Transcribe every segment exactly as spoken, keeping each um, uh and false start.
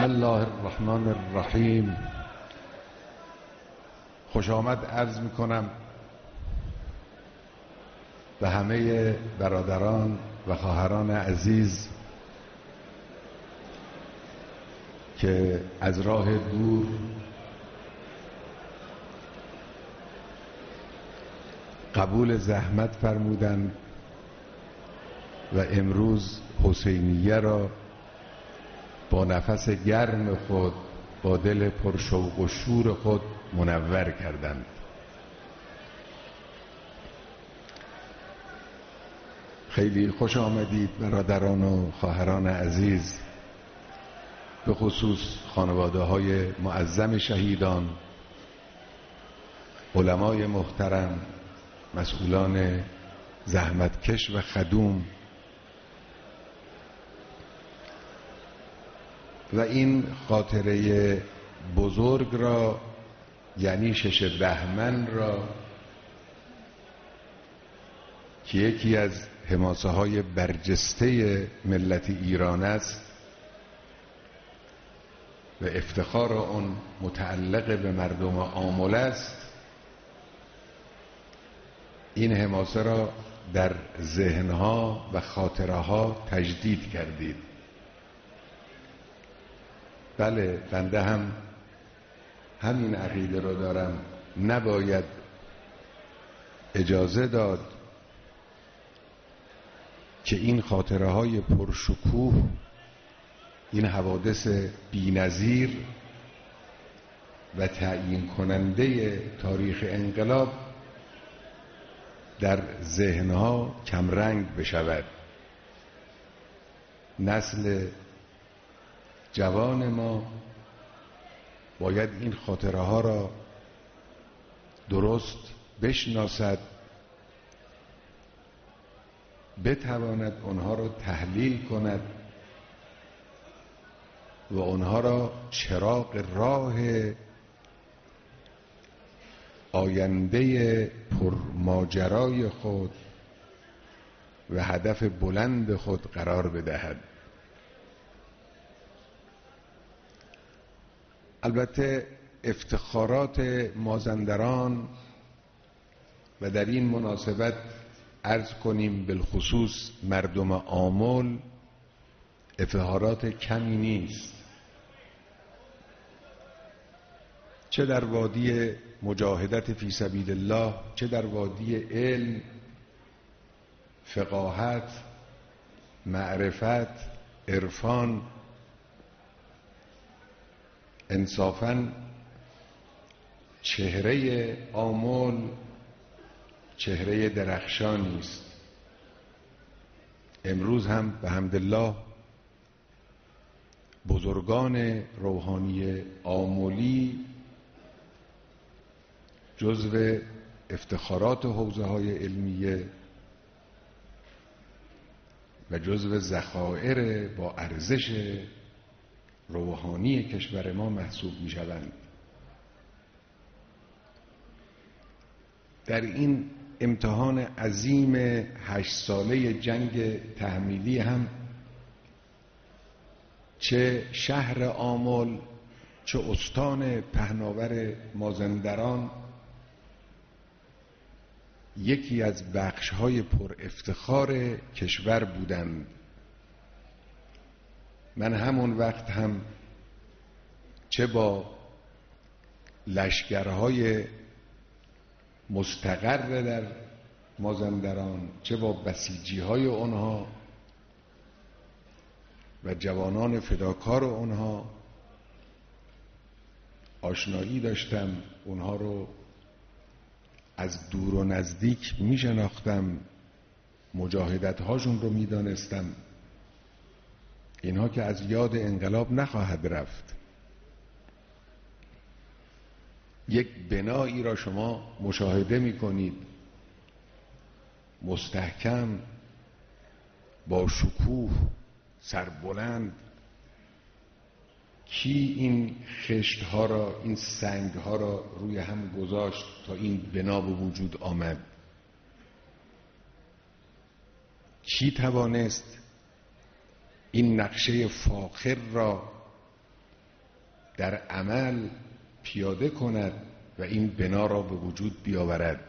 الله الرحمن الرحیم. خوش آمد عرض می کنم به همه برادران و خواهران عزیز که از راه دور قبول زحمت فرمودند و امروز حسینیه را با نفس گرم خود، با دل پرشوق و شور خود منور کردند. خیلی خوش آمدید برادران و خواهران عزیز، به خصوص خانواده های معظم شهیدان، علمای محترم، مسئولان زحمتکش و خدوم و این خاطره بزرگ را، یعنی شش بهمن را که یکی از حماسه های برجسته ملت ایران است و افتخار آن متعلق به مردم آمل است، این حماسه را در ذهنها و خاطره ها تجدید کردید. بله، بنده هم همین عقیده رو دارم. نباید اجازه داد که این خاطره های پرشکوه، این حوادث بی‌نظیر و تعیین کننده تاریخ انقلاب در ذهنها کمرنگ بشود. نسل جوان ما باید این خاطره ها را درست بشناسد، بتواند آنها را تحلیل کند و آنها را چراغ راه آینده پرماجرای خود و هدف بلند خود قرار بدهد. البته افتخارات مازندران و در این مناسبت عرض کنیم بالخصوص مردم آمل افتخارات کمی نیست، چه در وادی مجاهدت فی سبیل الله، چه در وادی علم، فقاهت، معرفت، عرفان. انصافاً چهره آمل چهره درخشانی است. امروز هم به حمدالله بزرگان روحانی آملی جزو افتخارات حوزه های علمیه و جزو ذخایر با ارزش روحانی کشور ما محسوب می شوند. در این امتحان عظیم هشت ساله جنگ تحمیلی هم چه شهر آمل، چه استان پهناور مازندران یکی از بخش‌های پر افتخار کشور بودند. من همون وقت هم چه با لشکرهای مستقر در مازندران، چه با بسیجی های اونها و جوانان فداکار اونها آشنایی داشتم. اونها رو از دور و نزدیک می شناختم، مجاهدت هاشون رو می دانستم. اینها که از یاد انقلاب نخواهد رفت. یک بنایی را شما مشاهده می کنید، مستحکم، با شکوه، سربلند. کی این خشت ها را، این سنگ ها را روی هم گذاشت تا این بنا به وجود آمد؟ کی توانست این نقشه فاخر را در عمل پیاده کند و این بنا را به وجود بیاورد.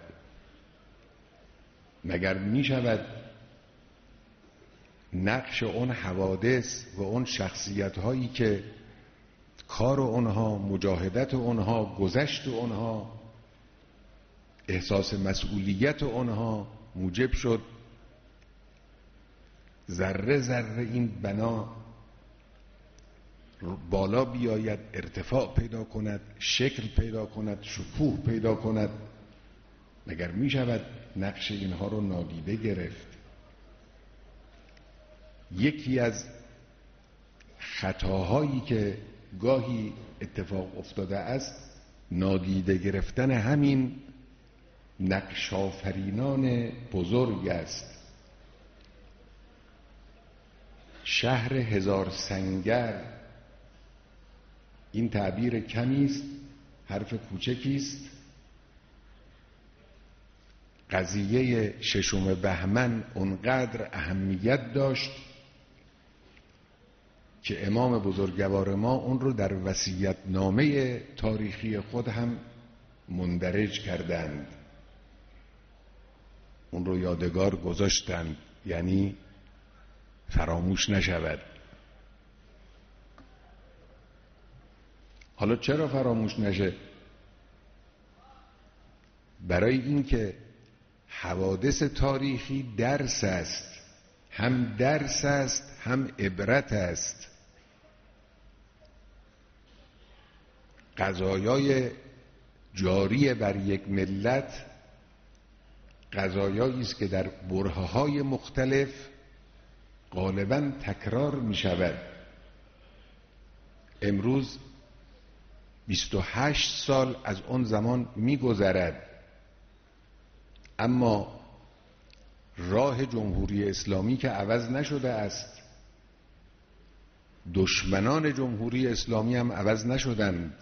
مگر می شود نقش اون حوادث و اون شخصیت هایی که کار اونها، مجاهدت اونها، گذشت اونها، احساس مسئولیت اونها موجب شد ذره ذره این بنا بالا بیاید، ارتفاع پیدا کند، شکل پیدا کند، شکوه پیدا کند؟ مگر می شود نقش اینها رو نادیده گرفت؟ یکی از خطاهایی که گاهی اتفاق افتاده است نادیده گرفتن همین نقش آفرینان بزرگ است. شهر هزار سنگر، این تعبیر کمی است، حرف کوچکی است. قضیه ششم بهمن اونقدر اهمیت داشت که امام بزرگوار ما اون رو در وصیت‌نامه تاریخی خود هم مندرج کردند، اون رو یادگار گذاشتند، یعنی فراموش نشود. حالا چرا فراموش نشه؟ برای اینکه حوادث تاریخی درس است، هم درس است هم عبرت است. قضایای جاری بر یک ملت قضایایی است که در برهه‌های مختلف غالباً تکرار می شود. امروز بیست و هشت سال از اون زمان می گذرد، اما راه جمهوری اسلامی که عوض نشده است، دشمنان جمهوری اسلامی هم عوض نشدند.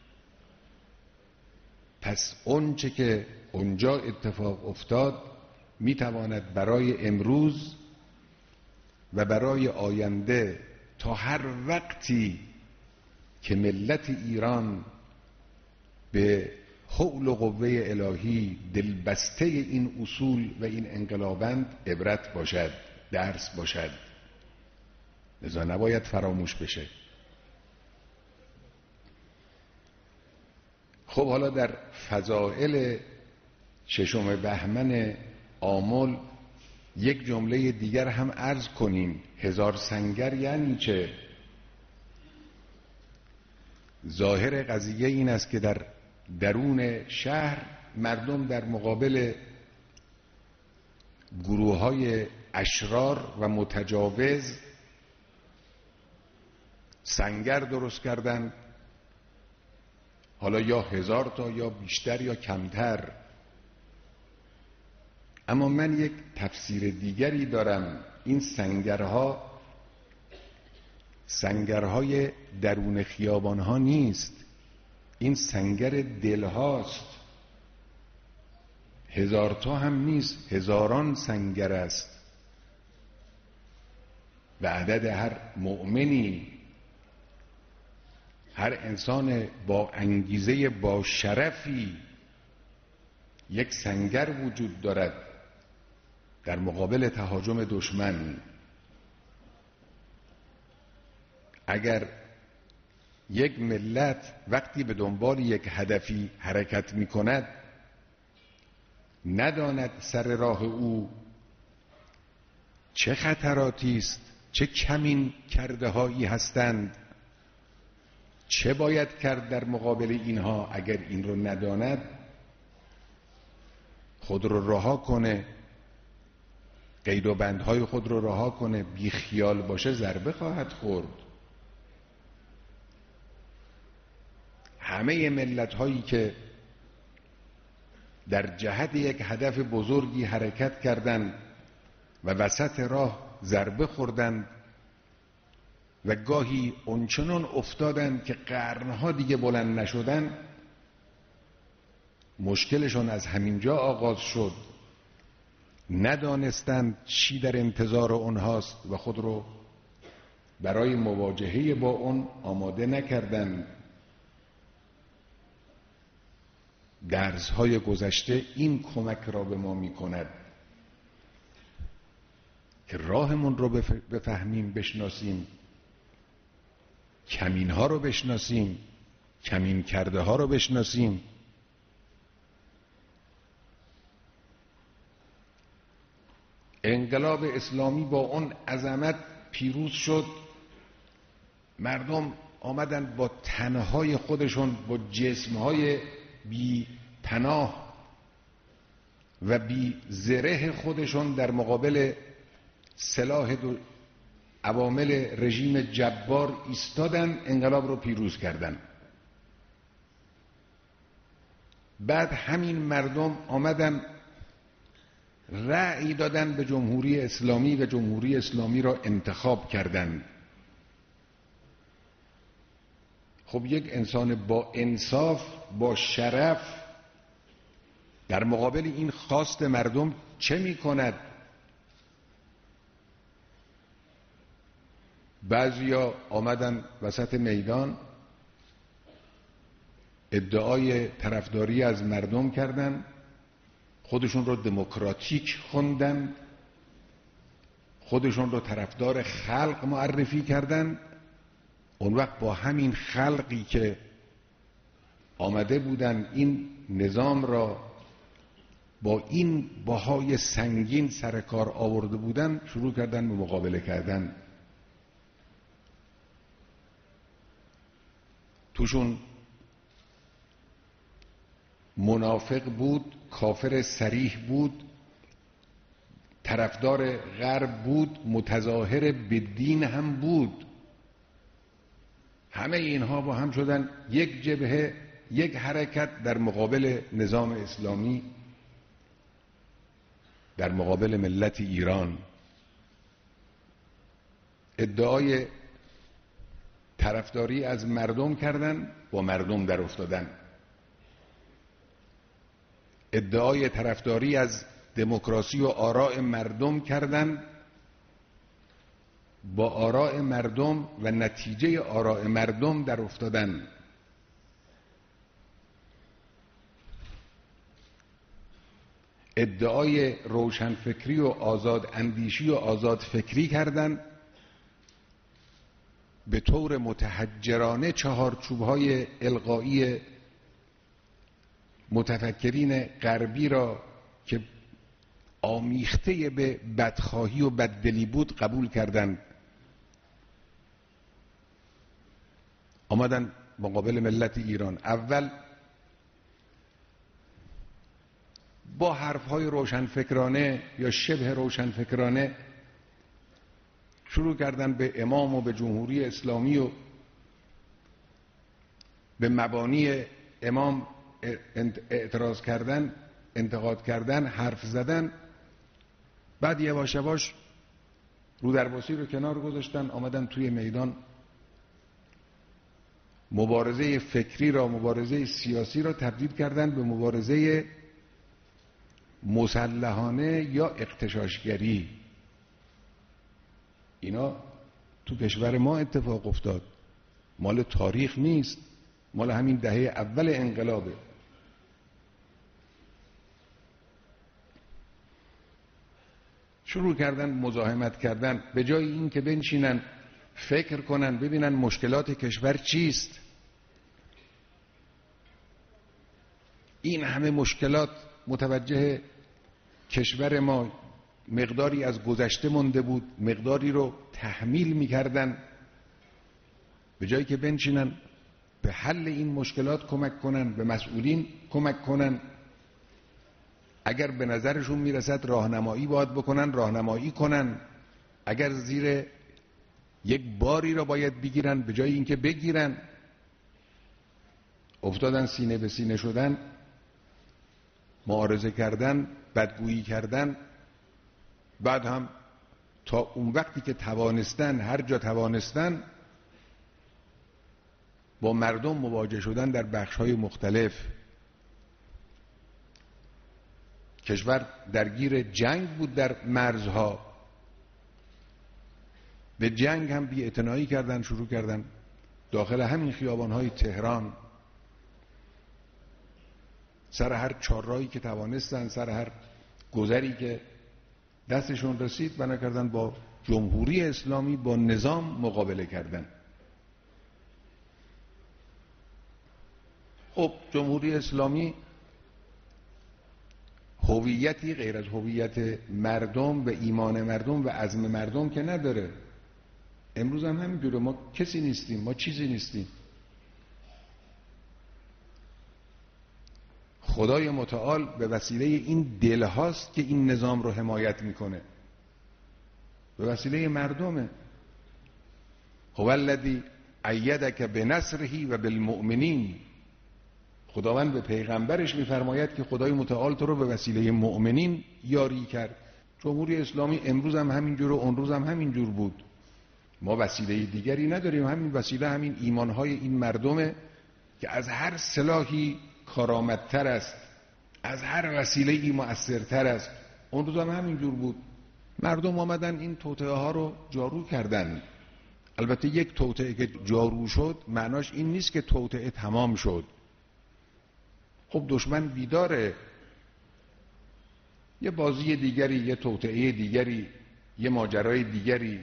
پس اون چه که اونجا اتفاق افتاد می تواند برای امروز و برای آینده تا هر وقتی که ملت ایران به حول و قوه الهی دلبسته این اصول و این انقلابند عبرت باشد، درس باشد. لذا نباید فراموش بشه. خب حالا در فضائل ششم بهمن آمل یک جمله دیگر هم عرض کنیم. هزار سنگر یعنی چه؟ ظاهر قضیه این است که در درون شهر مردم در مقابل گروه‌های اشرار و متجاوز سنگر درست کردند، حالا یا هزار تا یا بیشتر یا کمتر. اما من یک تفسیر دیگری دارم. این سنگرها سنگرهای درون خیابانها نیست، این سنگر دلهاست. هزار تا هم نیست، هزاران سنگر است. و عدد هر مؤمنی، هر انسان با انگیزه با شرفی یک سنگر وجود دارد در مقابل تهاجم دشمن. اگر یک ملت وقتی به دنبال یک هدفی حرکت می کند نداند سر راه او چه خطراتی است، چه کمین کرده هایی هستند، چه باید کرد در مقابل اینها، اگر این رو نداند خود رو رها کنه، قید و بندهای خود رو رها کنه، بی خیال باشه، ضربه خواهد خورد. همه ملت هایی که در جهت یک هدف بزرگی حرکت کردند و وسط راه ضربه خوردند و گاهی اونچنان افتادند که قرنها دیگه بلند نشدن، مشکلشون از همینجا آغاز شد. ندانستند چی در انتظار اونهاست و خود رو برای مواجهه با اون آماده نکردند. درس‌های گذشته این کمک را به ما می‌کند که راهمون رو بفهمیم، بشناسیم، کمین‌ها رو بشناسیم، کمین کرده ها رو بشناسیم. انقلاب اسلامی با اون عظمت پیروز شد. مردم آمدن با تنهای خودشون، با جسمهای بی پناه و بی زره خودشون در مقابل سلاح دو عوامل رژیم جبار ایستادن، انقلاب رو پیروز کردن. بعد همین مردم آمدن رأی دادن به جمهوری اسلامی و جمهوری اسلامی را انتخاب کردند. خب یک انسان با انصاف، با شرف در مقابل این خواست مردم چه می کند؟ بعضیا آمدن وسط میدان ادعای طرفداری از مردم کردن، خودشون رو دموکراتیک خوندن، خودشون رو طرفدار خلق معرفی کردن. اون وقت با همین خلقی که آمده بودن این نظام را با این بهای سنگین سر کار آورده بودن، شروع کردن به مقابله کردن. توشون منافق بود، کافر صریح بود، طرفدار غرب بود، متظاهر به دین هم بود. همه اینها با هم شدن یک جبهه، یک حرکت در مقابل نظام اسلامی، در مقابل ملت ایران. ادعای طرفداری از مردم کردن، با مردم در افتادن. ادعای طرفداری از دموکراسی و آراء مردم کردن، با آراء مردم و نتیجه آراء مردم در افتادن. ادعای روشنفکری و آزاد اندیشی و آزاد فکری کردن، به طور متحجرانه چهارچوب‌های القایی متفکرین غربی را که آمیخته به بدخواهی و بددلی بود قبول کردند. آمدن مقابل ملت ایران، اول با حرفهای روشنفکرانه یا شبه روشنفکرانه شروع کردن به امام و به جمهوری اسلامی و به مبانی امام اعتراض کردن، انتقاد کردن، حرف زدن. بعد یواش یواش رو درباسی رو کنار گذاشتن، آمدن توی میدان مبارزه فکری را، مبارزه سیاسی را تبدیل کردن به مبارزه مسلحانه یا اغتشاشگری. اینا تو کشور ما اتفاق افتاد، مال تاریخ نیست، مال همین دهه اول انقلابه. شروع کردن مزاحمت کردن، به جای این که بنشینن فکر کنن ببینن مشکلات کشور چیست. این همه مشکلات متوجه کشور ما، مقداری از گذشته مونده بود، مقداری رو تحمیل می‌کردن. به جایی که بنشینن به حل این مشکلات کمک کنن، به مسئولین کمک کنن، اگر به نظرشون میرسد راهنمایی باید بکنن، راهنمایی کنن. اگر زیر یک باری را باید بگیرن، به جای اینکه بگیرن، افتادن سینه به سینه شدن، معارضه کردن، بدگویی کردن. بعد هم تا اون وقتی که توانستن، هر جا توانستن، با مردم مواجه شدن در بخش‌های مختلف. کشور درگیر جنگ بود در مرزها، به جنگ هم بی‌اعتنایی کردن، شروع کردن داخل همین خیابان‌های تهران سر هر چهارراهی که توانستن، سر هر گذری که دستشون رسید، بنا کردن با جمهوری اسلامی، با نظام مقابله کردن. خب جمهوری اسلامی هویتی غیر از هویت مردم و ایمان مردم و عزم مردم که نداره. امروز هم همینجوره، ما کسی نیستیم، ما چیزی نیستیم. خدای متعال به وسیله این دل هاست که این نظام رو حمایت میکنه، به وسیله مردمه. هو الذی ایدک بنصره و بالمؤمنین. خداوند به پیغمبرش میفرماید که خدای متعال تو رو به وسیله مؤمنین یاری کرد. جمهوری اسلامی امروز هم همینجور و اون روز هم همینجور بود. ما وسیله دیگری نداریم، همین وسیله همین ایمانهای این مردمه که از هر سلاحی کارآمدتر است، از هر وسیله‌ای مؤثرتر است. اون روز هم همینجور بود. مردم آمدن این توطئه ها رو جارو کردن. البته یک توطئه که جارو شد معناش این نیست که توطئه تمام شد. خب دشمن بیداره، یه بازی دیگری، یه توطئه دیگری، یه ماجرای دیگری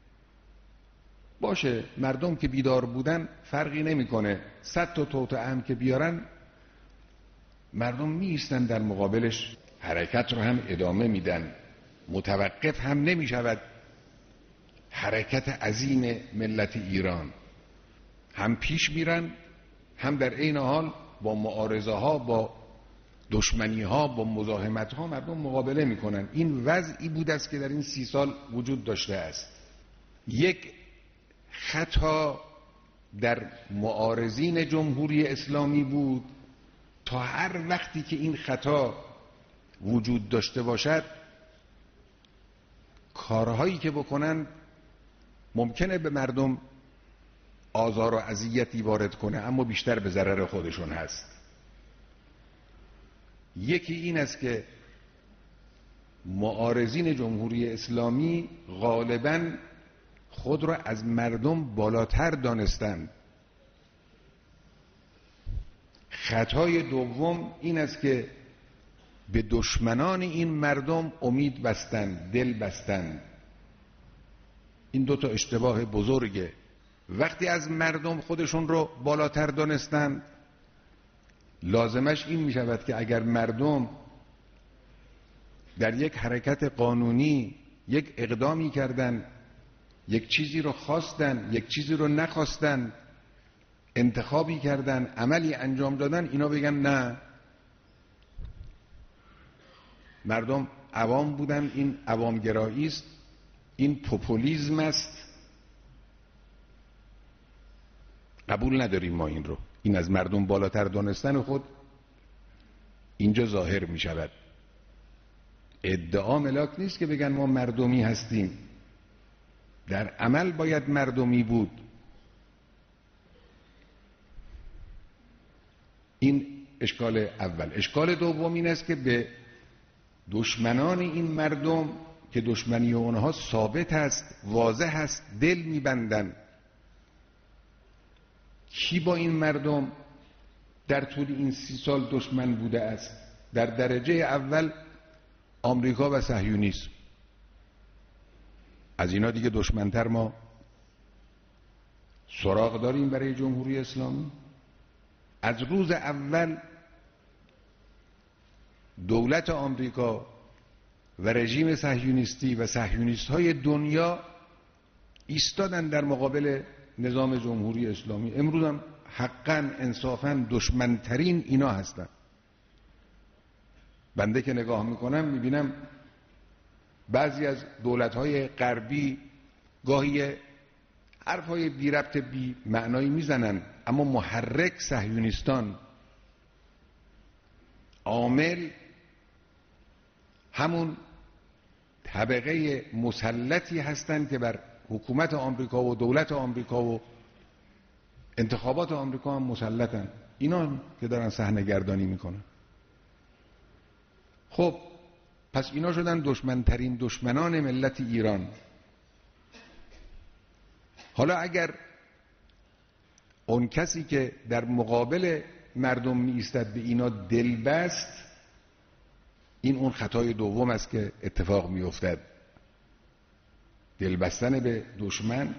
باشه. مردم که بیدار بودن فرقی نمیکنه. صد تا توطئه هم که بیارن مردم میایستن در مقابلش، حرکت رو هم ادامه میدن، متوقف هم نمیشود حرکت عظیم ملت ایران. هم پیش میرن، هم در عین حال با معارضه ها، با دشمنی ها، با مزاحمت ها مردم مقابله میکنن. این وضعی بود است که در این سی سال وجود داشته است. یک خطا در معارضین جمهوری اسلامی بود، تا هر وقتی که این خطا وجود داشته باشد کارهایی که بکنن ممکنه به مردم آزار و اذیتی وارد کنه، اما بیشتر به ضرر خودشون هست. یکی این است که معارضین جمهوری اسلامی غالباً خود را از مردم بالاتر دانستند. خطای دوم این است که به دشمنان این مردم امید بستند، دل بستند. این دو تا اشتباه بزرگه. وقتی از مردم خودشون رو بالاتر دانستند، لازمش این می شود که اگر مردم در یک حرکت قانونی یک اقدامی کردن، یک چیزی رو خواستن، یک چیزی رو نخواستن، انتخابی کردن، عملی انجام دادن، اینا بگن نه، مردم عوام بودن، این عوامگرایی است، این پوپولیسم است، قبول نداریم ما این رو. این از مردم بالاتر دانستن خود اینجا ظاهر می شود. ادعا ملاک نیست که بگن ما مردمی هستیم، در عمل باید مردمی بود. این اشکال اول. اشکال دوم این است که به دشمنان این مردم که دشمنی اونها ثابت است، واضح است، دل میبندن. کی با این مردم در طول این سی سال دشمن بوده است؟ در درجه اول آمریکا و صهیونیسم. از اینا دیگه دشمنتر ما سراغ داریم برای جمهوری اسلامی؟ از روز اول دولت آمریکا و رژیم صهیونیستی و صهیونیست های دنیا ایستادن در مقابل نظام جمهوری اسلامی. امروز هم حقاً انصافاً دشمنترین اینا هستن. بنده که نگاه میکنم میبینم بعضی از دولت‌های غربی گاهی حرف‌های بی ربط بی معنایی میزنن، اما محرک صهیونیستان، عامل همون طبقه مسلطی هستند که بر حکومت آمریکا و دولت آمریکا و انتخابات آمریکا هم مسلطن. اینا که دارن صحنه گردانی میکنن. خب پس اینا شدن دشمنترین دشمنان ملت ایران. حالا اگر اون کسی که در مقابل مردم می ایستد به اینا دل بست، این اون خطای دوم است که اتفاق می افتد. دل بستن به دشمن.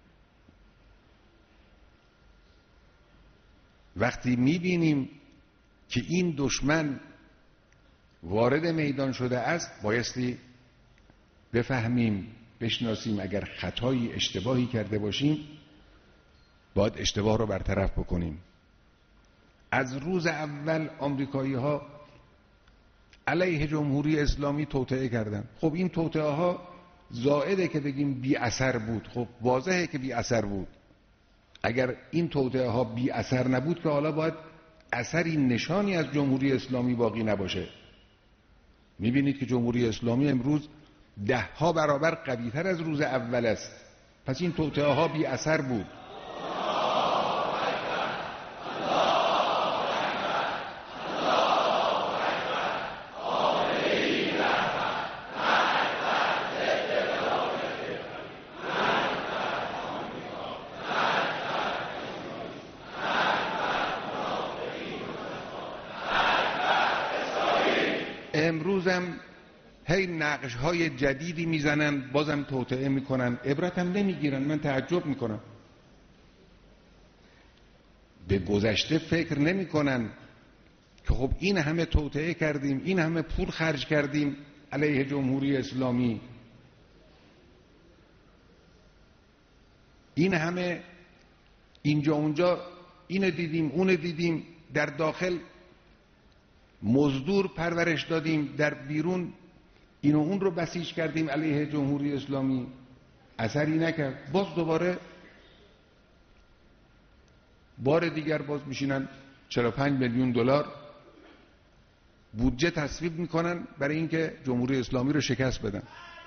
وقتی می بینیم که این دشمن وارد میدان شده است، بایستی بفهمیم، بشناسیم اگر خطایی اشتباهی کرده باشیم باید اشتباه رو برطرف بکنیم. از روز اول آمریکایی ها علیه جمهوری اسلامی توطئه کردن. خب این توطئه ها زائده که بگیم بی اثر بود، خب واضحه که بی اثر بود. اگر این توطئه ها بی اثر نبود که حالا باید اثری نشانی از جمهوری اسلامی باقی نباشه. میبینید که جمهوری اسلامی امروز ده ها برابر قوی‌تر از روز اول است. پس این توطئه ها بی اثر بود. امروزم هی نقش های جدیدی میزنن، بازم توطئه میکنن، عبرت هم نمیگیرن. من تعجب میکنم. به گذشته فکر نمیکنن که خب این همه توطئه کردیم، این همه پول خرج کردیم علیه جمهوری اسلامی، این همه اینجا اونجا اینو دیدیم اونو دیدیم، در داخل مزدور پرورش دادیم، در بیرون این و اون رو بسیج کردیم علیه جمهوری اسلامی، اثری نکرد. باز دوباره بار دیگر باز میشینن چهل و پنج میلیون دلار بودجه تصویب میکنن برای اینکه جمهوری اسلامی رو شکست بدن.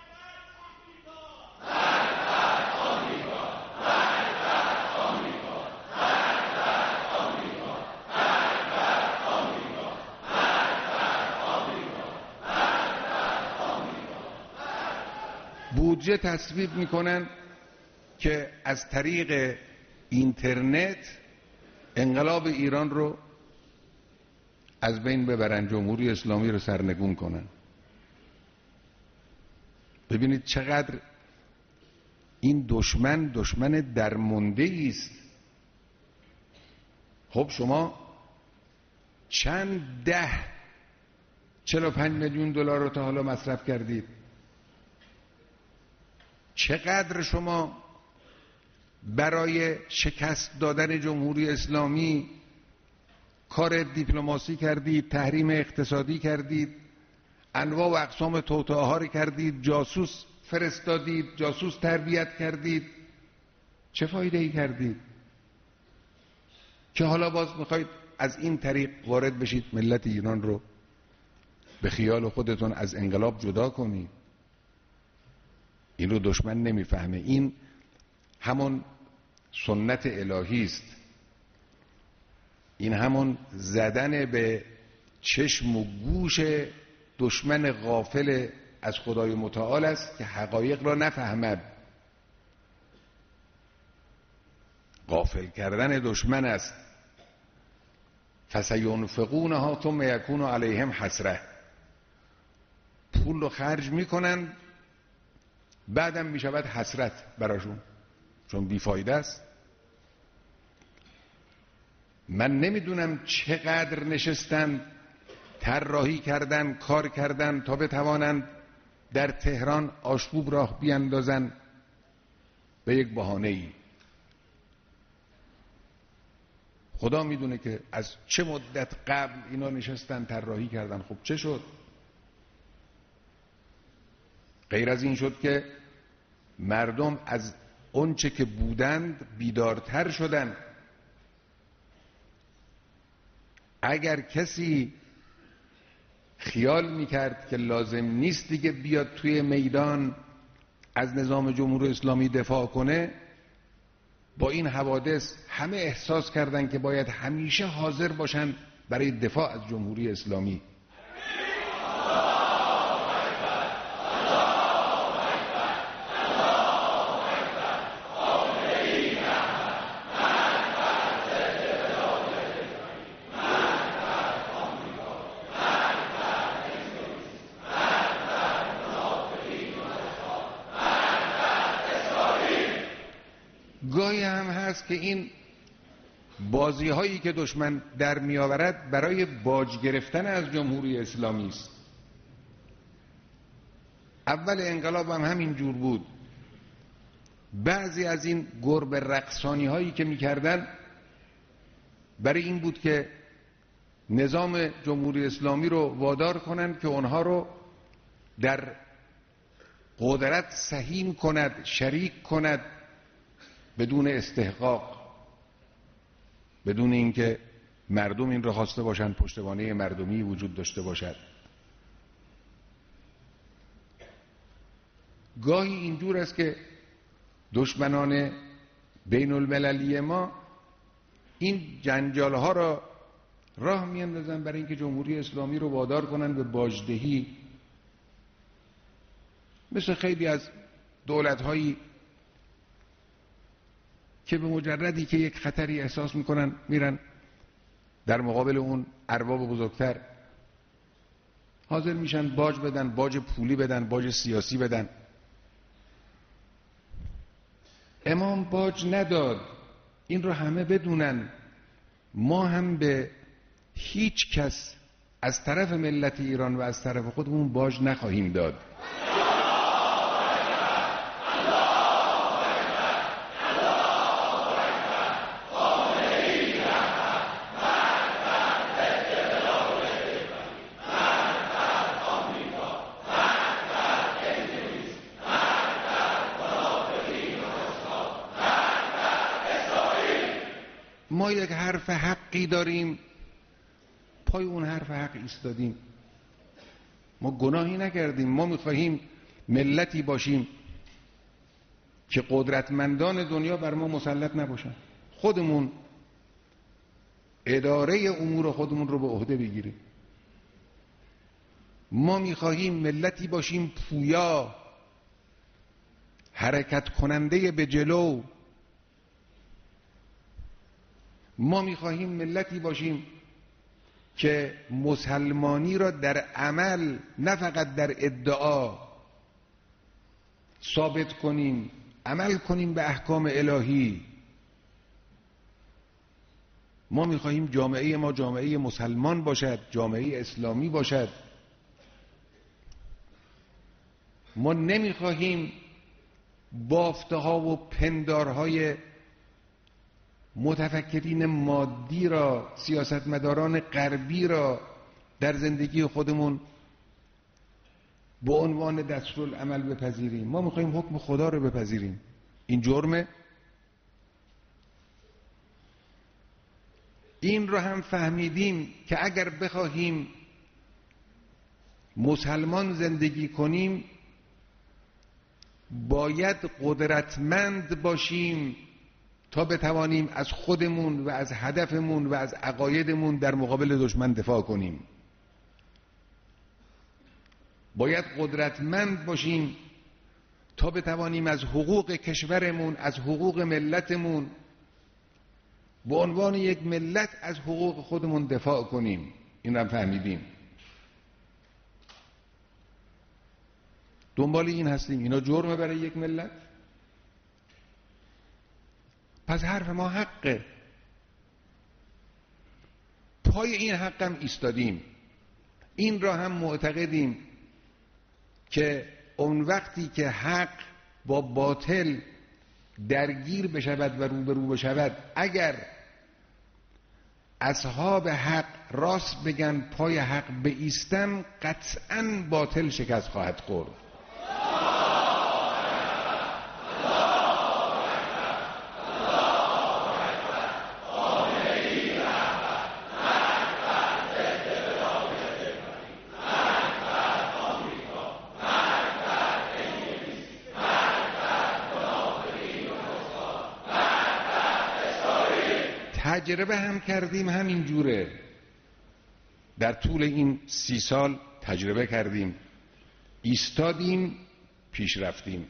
بودجه تصویب میکنن که از طریق اینترنت انقلاب ایران رو از بین ببرن، جمهوری اسلامی رو سرنگون کنن. ببینید چقدر این دشمن دشمن درمانده است. خب شما چند ده چهل و پنج میلیون دلار رو تا حالا مصرف کردید؟ چقدر شما برای شکست دادن جمهوری اسلامی کار دیپلماسی کردید، تحریم اقتصادی کردید، انواع و اقسام توطئه ها رو کردید، جاسوس فرستادید، جاسوس تربیت کردید، چه فایده ای کردید که حالا باز میخواید از این طریق وارد بشید ملت ایران رو به خیال خودتون از انقلاب جدا کنید؟ این رو دشمن نمیفهمه. این همون سنت الهی است، این همون زدن به چشم و گوش دشمن غافل از خدای متعال است که حقایق را نفهمد. غافل کردن دشمن است. فسینفقونها ثم یکون علیهم حسره. پول رو خرج میکنن بعدم میشود حسرت براشون، چون بیفایده است. من نمیدونم چقدر نشستن طراحی کردن، کار کردن تا بتوانند در تهران آشوب راه بیاندازن به یک بهانه‌ای. خدا میدونه که از چه مدت قبل اینا نشستن طراحی کردن. خب چه شد؟ غیر از این شد که مردم از اونچه که بودند بیدارتر شدن. اگر کسی خیال میکرد که لازم نیست دیگه بیاد توی میدان از نظام جمهوری اسلامی دفاع کنه، با این حوادث همه احساس کردن که باید همیشه حاضر باشن برای دفاع از جمهوری اسلامی. که این بازی هایی که دشمن در می آورد برای باج گرفتن از جمهوری اسلامی است. اول انقلاب هم همین جور بود. بعضی از این گربه رقصانی هایی که می کردن برای این بود که نظام جمهوری اسلامی رو وادار کنند که اونها رو در قدرت سهیم کند، شریک کند، بدون استحقاق، بدون اینکه مردم این را خواسته باشند، پشتوانه مردمی وجود داشته باشد. گاهی اینجور است که دشمنان بین المللی ما این جنجال ها را راه میاندازن برای اینکه جمهوری اسلامی رو وادار کنن به باجدهی، مثل خیلی از دولت هایی که به مجردی که یک خطری احساس میکنن میرن در مقابل اون ارباب بزرگتر حاضر میشن باج بدن، باج پولی بدن، باج سیاسی بدن. امام باج نداد، این رو همه بدونن. ما هم به هیچ کس از طرف ملت ایران و از طرف خودمون باج نخواهیم داد. ما یک حرف حقی داریم، پای اون حرف حق ایستادیم. ما گناهی نکردیم. ما میخواهیم ملتی باشیم که قدرتمندان دنیا بر ما مسلط نباشن، خودمون اداره امور خودمون رو به عهده بگیریم. ما میخواهیم ملتی باشیم پویا، حرکت کننده به جلو. ما میخواهیم ملتی باشیم که مسلمانی را در عمل نه فقط در ادعا ثابت کنیم، عمل کنیم به احکام الهی. ما میخواهیم جامعه ما جامعه مسلمان باشد، جامعه اسلامی باشد. ما نمیخواهیم بافته‌ها و پندارهای متفکرین مادی را، سیاستمداران غربی را در زندگی خودمون به عنوان دستورالعمل بپذیریم. ما میخوایم حکم خدا رو بپذیریم. این جرمه. این رو هم فهمیدیم که اگر بخواهیم مسلمان زندگی کنیم باید قدرتمند باشیم تا بتوانیم از خودمون و از هدفمون و از عقایدمون در مقابل دشمن دفاع کنیم. باید قدرتمند باشیم تا بتوانیم از حقوق کشورمون، از حقوق ملتمون، به عنوان یک ملت از حقوق خودمون دفاع کنیم. این رو فهمیدیم. دنبال این هستیم. اینا جرمه برای یک ملت؟ پس حرف ما حقه. پای این حقم ایستادیم. این را هم معتقدیم که اون وقتی که حق با باطل درگیر بشود و روبرو بشود، اگر اصحاب حق راست بگن، پای حق بایستن، قطعاً باطل شکست خواهد خورد. تجربه هم کردیم، همین جوره. در طول این سی سال تجربه کردیم، ایستادیم، پیش رفتیم.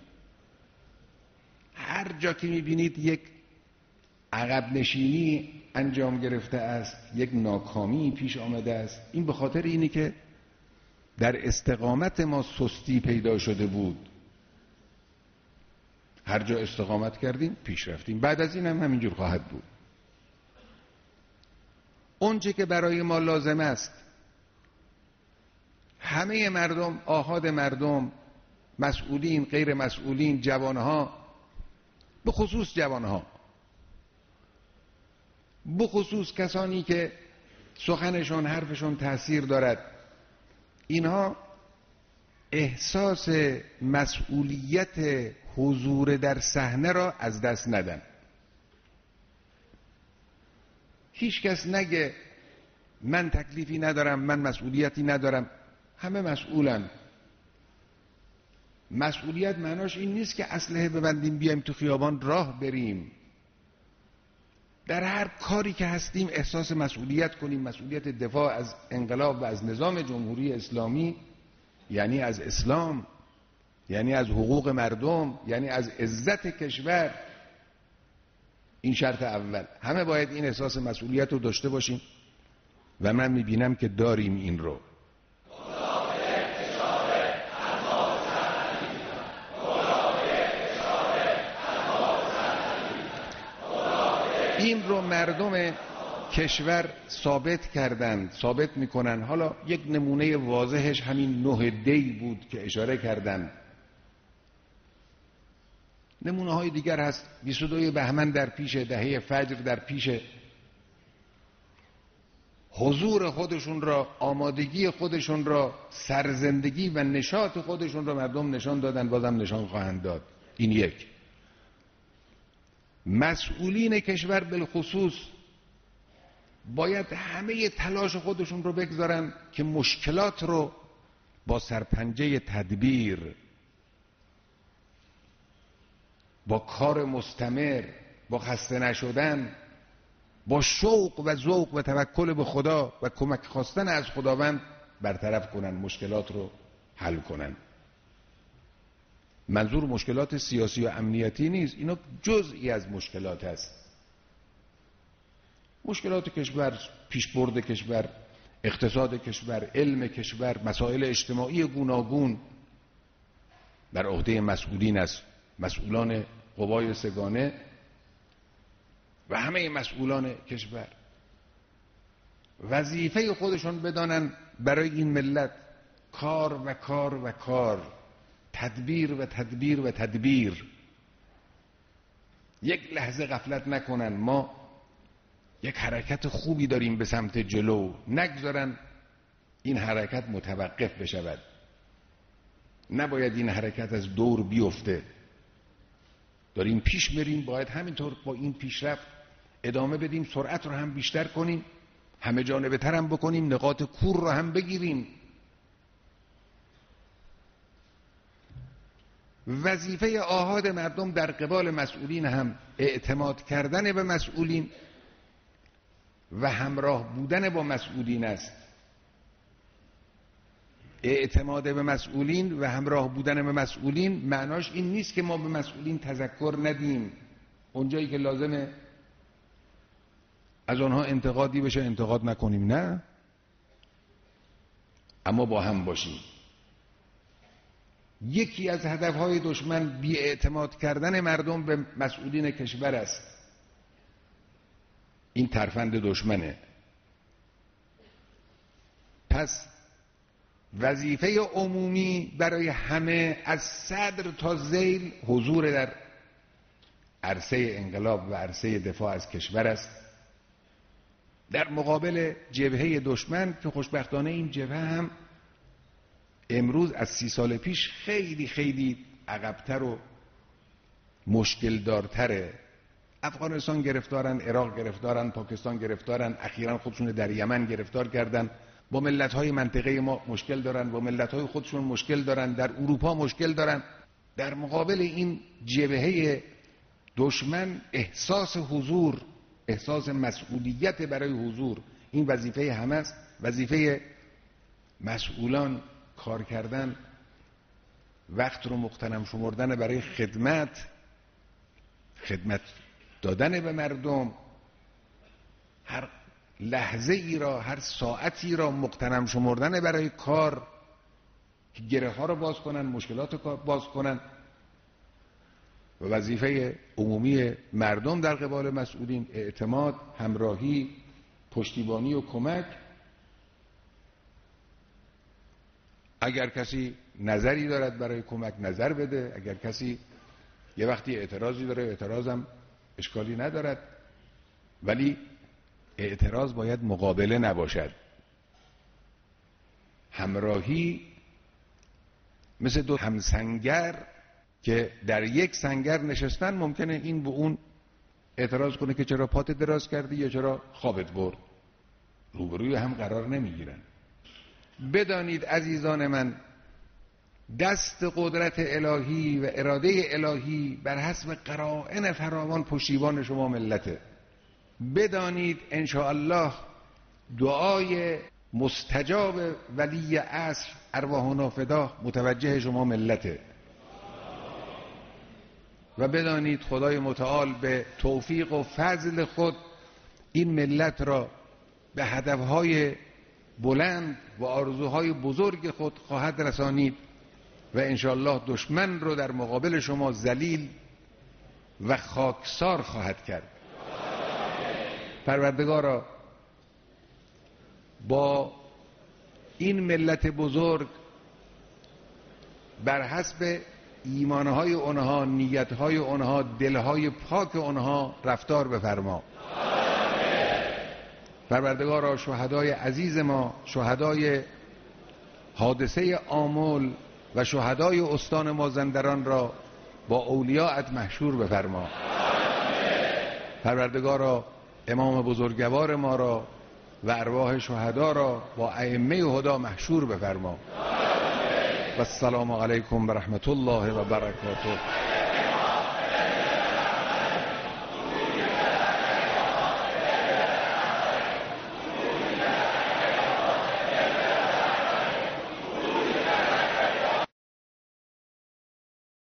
هر جا که میبینید یک عقب نشینی انجام گرفته است، یک ناکامی پیش آمده است، این به خاطر اینه که در استقامت ما سستی پیدا شده بود. هر جا استقامت کردیم پیش رفتیم، بعد از این هم همینجور خواهد بود. اونچه که برای ما لازم است همه مردم، آحاد مردم، مسئولین، غیر مسئولین، جوانها، به خصوص جوانها، به خصوص کسانی که سخنشون، حرفشون تأثیر دارد، اینها احساس مسئولیت حضور در صحنه را از دست ندن. هیچ کس نگه من تکلیفی ندارم، من مسئولیتی ندارم. همه مسئولن. مسئولیت معناش این نیست که اسلحه ببندیم بیایم تو خیابان راه بریم. در هر کاری که هستیم احساس مسئولیت کنیم. مسئولیت دفاع از انقلاب و از نظام جمهوری اسلامی یعنی از اسلام، یعنی از حقوق مردم، یعنی از عزت کشور. این شرط اول. همه باید این احساس مسئولیت رو داشته باشیم و من میبینم که داریم این رو. این رو مردم کشور ثابت کردند، ثابت میکنن. حالا یک نمونه واضحش همین نه دی بود که اشاره کردن. نمونه های دیگر هست. بیست و دو بهمن در پیش، دهه فجر در پیش. حضور خودشون را، آمادگی خودشون را، سرزندگی و نشاط خودشون را مردم نشان دادن، بازم نشان خواهند داد. این یک. مسئولین کشور بالخصوص باید همه تلاش خودشون رو بگذارن که مشکلات رو با سرپنجه تدبیر، با کار مستمر، با خسته نشدن، با شوق و ذوق و توکل به خدا و کمک خواستن از خداوند برطرف کنن، مشکلات رو حل کنن. منظور مشکلات سیاسی و امنیتی نیست، اینا جزئی از مشکلات است. مشکلات کشور، پیشبرد کشور، اقتصاد کشور، علم کشور، مسائل اجتماعی گوناگون بر عهده مسئولین است. مسئولان قوای سگانه و همه مسئولان کشور وظیفه خودشون بدانن برای این ملت کار و کار و کار، تدبیر و تدبیر و تدبیر. یک لحظه غفلت نکنن. ما یک حرکت خوبی داریم به سمت جلو، نگذارن این حرکت متوقف بشود. نباید این حرکت از دور بیفته. داریم پیش میریم، باید همینطور با این پیشرفت ادامه بدیم، سرعت رو هم بیشتر کنیم، همه جانبه تر هم بکنیم، نقاط کور رو هم بگیریم. وظیفه آحاد مردم در قبال مسئولین هم اعتماد کردن به مسئولین و همراه بودن با مسئولین است. اعتماد به مسئولین و همراه بودن به مسئولین معناش این نیست که ما به مسئولین تذکر ندیم، اونجایی که لازمه از آنها انتقادی بشه انتقاد نکنیم، نه، اما با هم باشیم. یکی از هدفهای دشمن بی اعتماد کردن مردم به مسئولین کشور است. این ترفند دشمنه. پس وظیفه عمومی برای همه از صدر تا ذیل حضور در عرصه انقلاب و عرصه دفاع از کشور است، در مقابل جبهه دشمن که خوشبختانه این جبهه هم امروز از سی سال پیش خیلی خیلی عقبتر و مشکل دارتره. افغانستان گرفتارن، عراق گرفتارن، پاکستان گرفتارن، اخیراً خودشون در یمن گرفتار کردن، با ملت‌های منطقه ما مشکل دارن، با ملت‌های خودشون مشکل دارن، در اروپا مشکل دارن. در مقابل این جبهه دشمن احساس حضور، احساس مسئولیت برای حضور، این وظیفه همه است. وظیفه مسئولان کار کردن، وقت رو مغتنم شمردن برای خدمت، خدمت دادن به مردم، هر لحظه ای را، هر ساعتی را مغتنم شمردن برای کار که گره ها رو باز کنن، مشکلات رو باز کنن. و وظیفه عمومی مردم در قبال مسئولین اعتماد، همراهی، پشتیبانی و کمک. اگر کسی نظری دارد برای کمک نظر بده، اگر کسی یه وقتی اعتراضی داره اعتراضم اشکالی ندارد، ولی اعتراض باید مقابله نباشد. همراهی مثل دو همسنگر که در یک سنگر نشستن، ممکنه این به اون اعتراض کنه که چرا پات دراز کردی یا چرا خوابت برد، روبروی هم قرار نمیگیرن. بدانید عزیزان من، دست قدرت الهی و اراده الهی بر حسب قرائن فراوان پشتیبان شما ملته. بدانید انشاءالله دعای مستجاب ولی عصر ارواحنا فدا متوجه شما ملته. و بدانید خدای متعال به توفیق و فضل خود این ملت را به هدفهای بلند و آرزوهای بزرگ خود خواهد رسانید و انشاءالله دشمن رو در مقابل شما ذلیل و خاکسار خواهد کرد. پروردگارا با این ملت بزرگ بر حسب ایمانهای اونها، نیتهای اونها، دلهای پاک اونها رفتار بفرما. پروردگارا شهدای عزیز ما، شهدای حادثه آمل و شهدای استان مازندران را با اولیاءت محشور بفرما. پروردگارا امام بزرگوار ما را و ارواح شهدا را با ائمه هدا محشور بفرما. و السلام علیکم و رحمت الله و برکاته.